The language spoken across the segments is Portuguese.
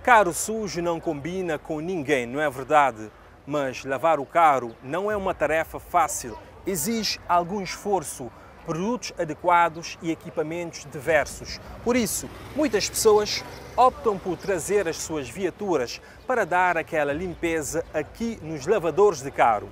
Carro sujo não combina com ninguém, não é verdade? Mas lavar o carro não é uma tarefa fácil, exige algum esforço, produtos adequados e equipamentos diversos. Por isso, muitas pessoas optam por trazer as suas viaturas para dar aquela limpeza aqui nos lavadores de carro.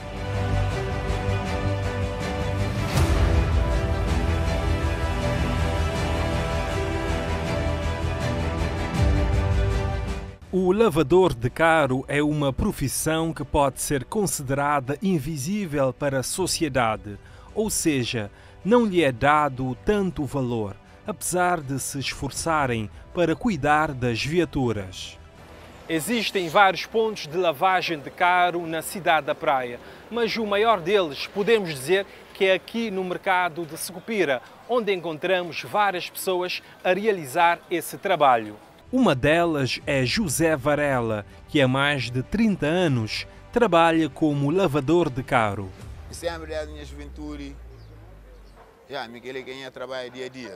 O lavador de carro é uma profissão que pode ser considerada invisível para a sociedade, ou seja, não lhe é dado tanto valor, apesar de se esforçarem para cuidar das viaturas. Existem vários pontos de lavagem de carro na cidade da Praia, mas o maior deles podemos dizer que é aqui no mercado de Sucupira, onde encontramos várias pessoas a realizar esse trabalho. Uma delas é José Varela, que há mais de 30 anos trabalha como lavador de carro. Isso é a mulher da minha juventude. Miguel ganha trabalho dia a dia.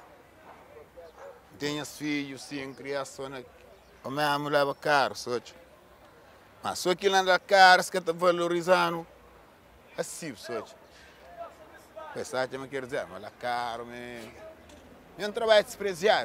Tenho filhos, sim, criação. A minha mulher lava carro, mas só que lá na cara, que está valorizando, assim, Pensar que eu quero dizer, mas lá caro, eu não trabalho desprezado,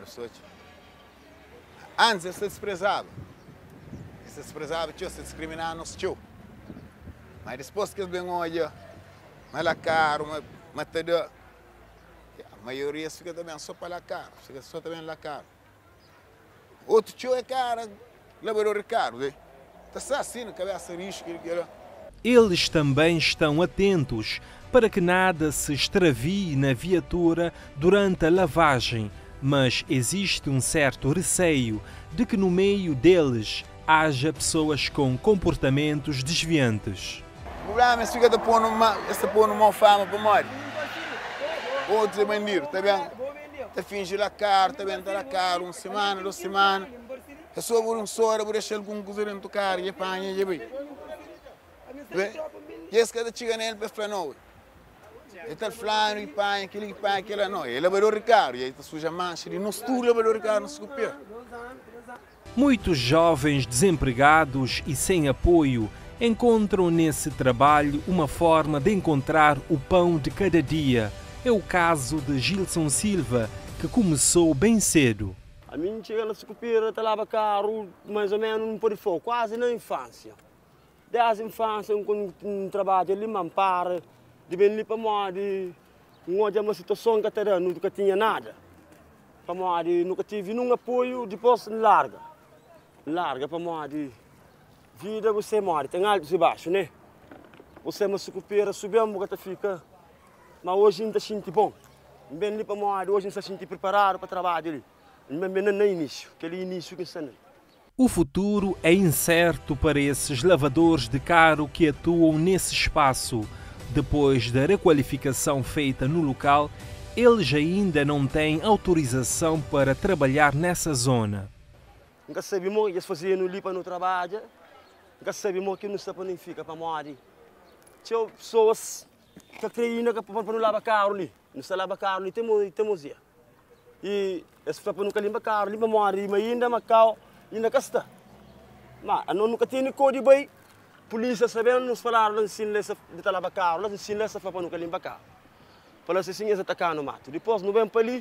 Antes eu se desprezava. Se desprezava, se discriminava no tio. Mas depois que eles vêm hoje, mas lá caro, mas a maioria fica também só para lá caro, fica só também lá caro. Outro tio é caro, lavador é caro, está assim na cabeça risco. Eles também estão atentos para que nada se extravie na viatura durante a lavagem, mas existe um certo receio de que no meio deles haja pessoas com comportamentos desviantes. O problema é que fica pondo uma fama para morrer. Outros é bandido, está bem? Está fingindo a cara, está bem? Está lá caro, uma semana, 2 semanas. É só por sora, por deixar algum coisa dentro do carro, e apanha, e bem. E esse cara chega nele para falar, não. Ele está falando, e panha, aquele não. Ele é lavador de carro, e aí está suja mancha, ele não estuda lavador de carro, não se copia. Muitos jovens desempregados e sem apoio encontram nesse trabalho uma forma de encontrar o pão de cada dia. É o caso de Gilson Silva, que começou bem cedo. A mim chega na Sucupira, está lá carro, mais ou menos um pouco, quase na infância. Desde a infância, um trabalho ali, para de bem ali para morrer, uma situação que até nunca tinha nada. Para morrer, nunca tive nenhum apoio, depois larga para morrer. Vida você morre, tem altos e baixos, né? Você me Sucupira, subimos, que fica. Mas hoje ainda sinto bom. Bem ali para morrer, hoje ainda sinto preparado para o trabalho ali. Bem no início, aquele início que está. O futuro é incerto para esses lavadores de carro que atuam nesse espaço. Depois da requalificação feita no local, eles ainda não têm autorização para trabalhar nessa zona. Nunca sabemos que eles faziam no lipa no trabalho, nunca sabemos que não está para ficar para morrer. Tinha pessoas que creem que para não lavar carro ali, não está lavar carro ali, temos ia. E eles para não limpar carro, limpa morrer, mas ainda Macau, ainda cá está. Mas nunca tinha código bem. Polícia sabendo nos falar lá ensina de lavar carro, lá ensina essa para não limpar carro. Para assim eles atacar no mato. Depois não vem para ali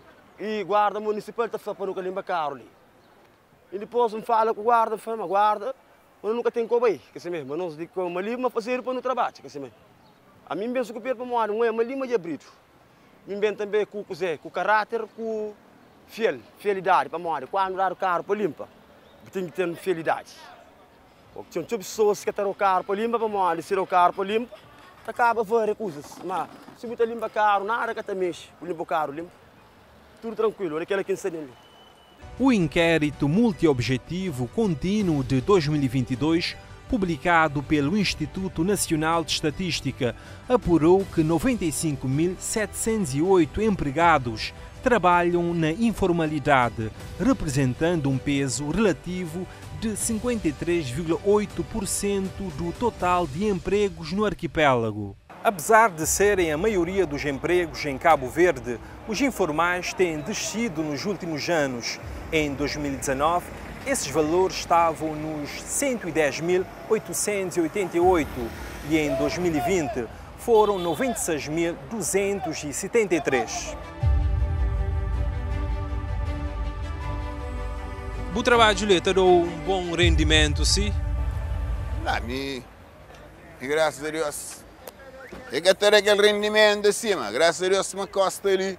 e guarda municipal está para não limpar carro ali. E depois me fala com o guarda, fala guarda, mas nunca tem como aí, que se mesmo, não se diz como ali, mas fazer para no trabalho, que se mesmo. A mim penso que o para morar não é ali, mas é brito. Mim bem também com o caráter, com fidelidade para morar. Quando dar o carro para limpar, tem que ter fidelidade. Porque tem pessoas que têm o carro para limpar, para morar, se o carro para limpar, acaba várias coisas. Mas se você limpa o carro, nada que te mexe, limpa o carro, limpa. Tudo tranquilo, olha aquela que ensina ali. O inquérito multiobjetivo contínuo de 2022, publicado pelo Instituto Nacional de Estatística, apurou que 95.708 empregados trabalham na informalidade, representando um peso relativo de 53,8% do total de empregos no arquipélago. Apesar de serem a maioria dos empregos em Cabo Verde, os informais têm descido nos últimos anos. Em 2019, esses valores estavam nos 110.888 e em 2020 foram 96.273. O trabalho lhe deu um bom rendimento, sim? Graças a Deus. É que ter aquele rendimento acima, graças a Deus, uma costa ali.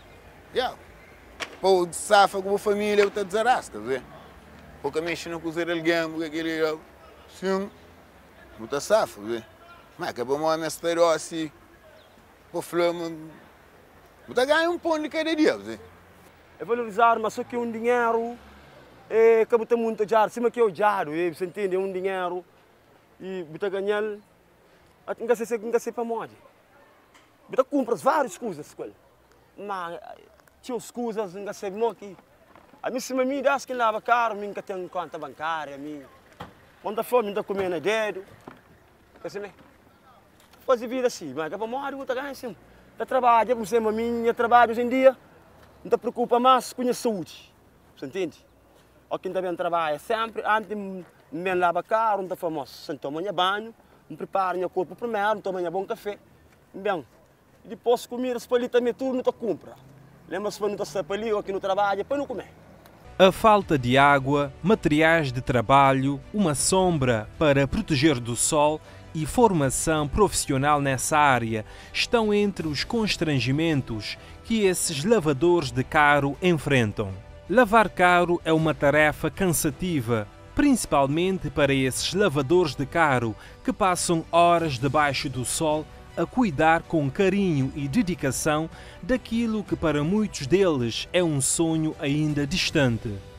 Pô, de safa com a família, eu estou desarrasca, vê? Porque mexe no cozer alguém, porque aquele. Sim, muita safa, vê? Mas que bom, mas estou assim. Pô, flama. Muita ganha um pão de cada dia, vê? É valorizar, mas só que um dinheiro. É que você muito jar, cima que eu jaro, você entende? Um dinheiro. E você ganhar. Não sei para morrer. Você compra várias coisas com ele. Mas. Tinha coisas não sei muito aqui. A mim se me dá que lava caro, mim que tem conta bancária, mim. Quando for me dá comer na dedo. Que se me. Faz vida assim, mas que para morrer você ganha assim. Você trabalha, você mim trabalho hoje em dia. Não te preocupa mais com a saúde. Você entende? Ou quem também trabalha sempre antes de me lavar caro, não te famoso. Você toma banho, me prepara o corpo primeiro, toma bom café. Bem, e depois comer as palitas também tudo não te compra. Lembra-se quando você está ali ou aqui no trabalho, para não comer. A falta de água, materiais de trabalho, uma sombra para proteger do sol e formação profissional nessa área estão entre os constrangimentos que esses lavadores de carro enfrentam. Lavar carro é uma tarefa cansativa, principalmente para esses lavadores de carro que passam horas debaixo do sol a cuidar com carinho e dedicação daquilo que para muitos deles é um sonho ainda distante.